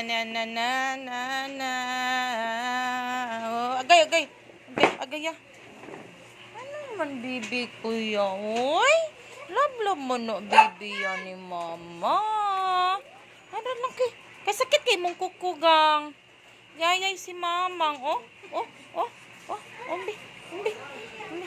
na na na na na. Oh, agay, agay. Agay, agay ya. Ano man bibi ko yan? Uy, love mo no bibi yan ni mama. Ano lang kay? Kasakit kay mong kukugang. Yayay si mamang. Oh, oh, oh, oh, umbi, umbi, umbi.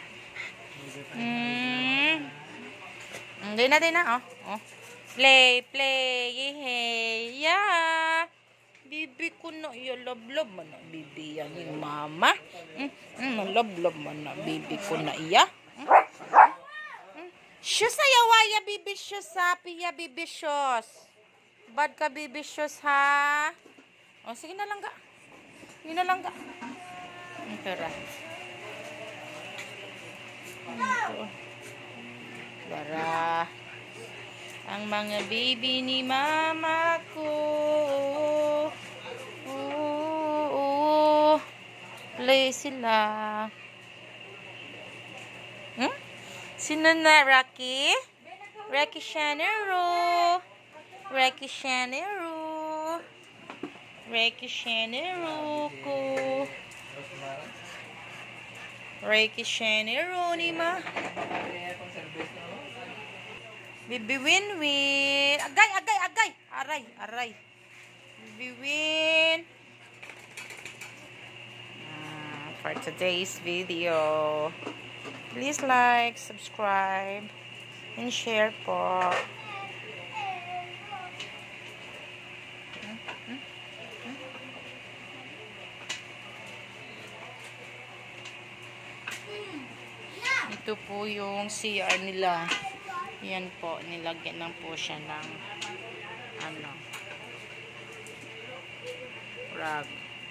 Hindi na, oh. Oh. Play, play, hey, yeah. Bibi ko na, love mo na, bibi yan yung mama. Love mo na, bibi ko na, iya. Shoes ayawaya, bibi shoes, ha, piya, bibi shoes. Bad ka, bibi shoes, ha. O, sige na lang, ga. Sige na lang, ga. Ito ra. Ito. Para ang mga baby ni mama ko. Play sila. Sino na? Rocky? Rocky Shanero. Rocky Shanero. Rocky Shanero ko. Rocky Shanero ni ma. Bibi Winwin. Agay, agay, agay. Aray, aray. Bibi Win. For today's video, please like, subscribe, and share po. Ito po yung CR nila. Yan po, nilagyan lang po siya ng ano, rug.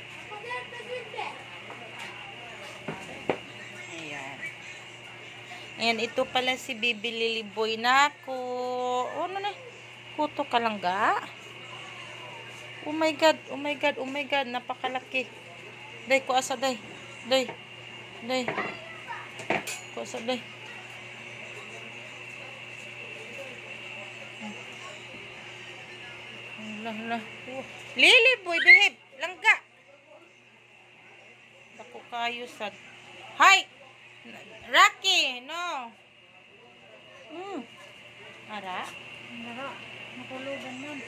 Ayan. Ayan, ito pala si Bibi Liliboy na ako. Oh, ano na? Kuto ka lang ga? Oh my God, oh my God, oh my God, napakalaki. Day, ko asa, day. Day. Day. Ko asa, day. Lah. Liliboy, behave. Langga. Dako kayo sad. Hi. Rocky, no. Ara. Ara. Nakulugan nun.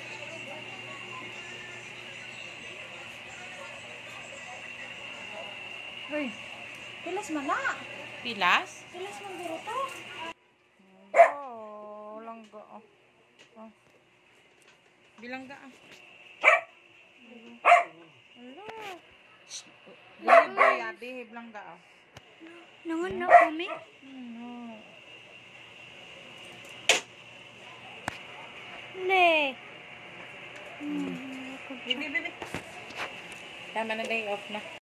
Uy. Pilas man na. Pilas? Pilas man dito to. Oh, langga. Oh. Bilangga. Hello. Liliboy, behave langga. Nangon na kami? No. Ne. Bibi. Tama na, day off na.